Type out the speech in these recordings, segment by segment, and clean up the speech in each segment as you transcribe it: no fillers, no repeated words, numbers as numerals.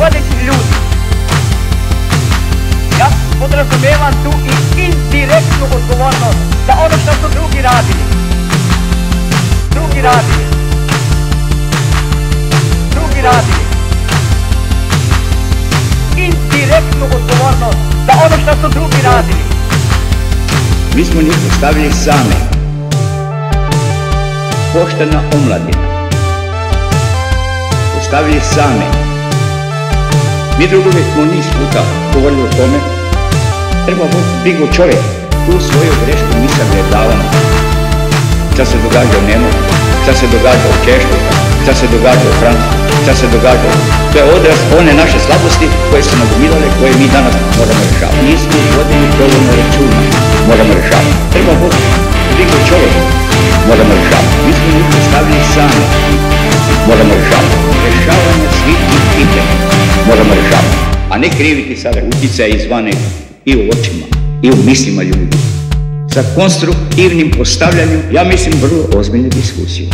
vodeći ljudi. Ja podrazumijevam tu i indirektnu odgovornost za ono što su drugi radili. Drugi radili. Indirektnu odgovornost za ono što su drugi radili. Mi smo njih ostavili same. Poštena omladina. Ostavili same. Mi drugovi smo niz puta govorili o tome. Treba voditi brigu čovjek. Tu svoju grešku mi sagledavamo. Šta se događa u Njemačkoj, šta se događa u Češkoj, šta se događa u Francuskoj, šta se događa. To je odraz one naše slabosti koje su nagomilale, koje mi danas moramo rješavati. Nismo vodili dovoljno računa, moramo rješavati. Treba voditi brigu čovjek, moramo rješavati. Mi smo njih ostavili sami, moramo rješavati. Rješavanje svih tih pitanja moramo rješavati. A ne kriviti sada utjecaje izvane i u očima, i u mislima ljudi. Sa konstruktivnim postavljanjem, ja mislim, vrlo ozbiljne diskusije.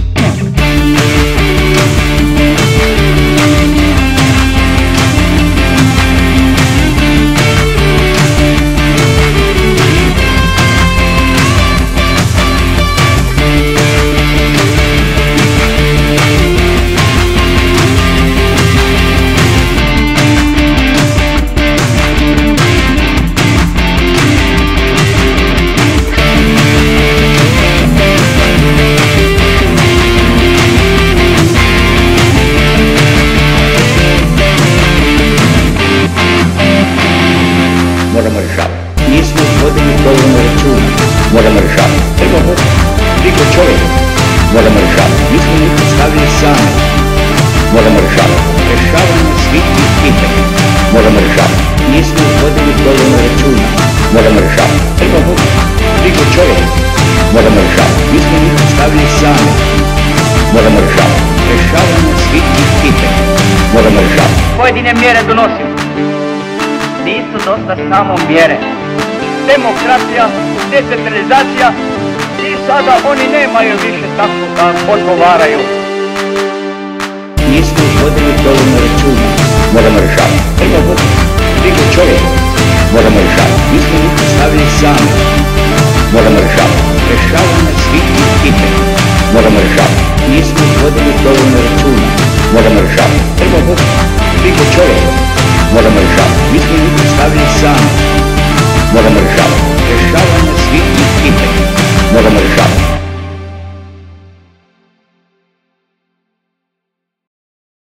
Moramo rješavati. Nismo vodili dovoljno računa, moramo rješavati. Treba voditi brigu čovjek, moramo rješavati. Mi smo njih ostavili sami, moramo rješavati. Rješavanje svih tih pitanja moramo rješavati. Nismo vodili dovoljno računa, moramo rješavati. Treba voditi brigu čovjek, moramo rješavati. Mi smo njih ostavili sami, moramo rješavati. Rješavanje svih tih pitanja moramo rješavati. Pojedine mjere donosimo. Nisu dosta samo mjere. Demokracija, decentralizacija i sada oni nemaju više tako da odgovaraju. Nismo vodili dovoljno računa, moramo rješavati. Treba voditi brigu čovjek, moramo rješavati. Mi smo njih ostavili sami, moramo rješavati. Rješavanje svih tih pitanja moramo rješavati. Nismo vodili dovoljno računa, moramo rješavati. Treba voditi brigu čovjek, moramo rješavati. Mi smo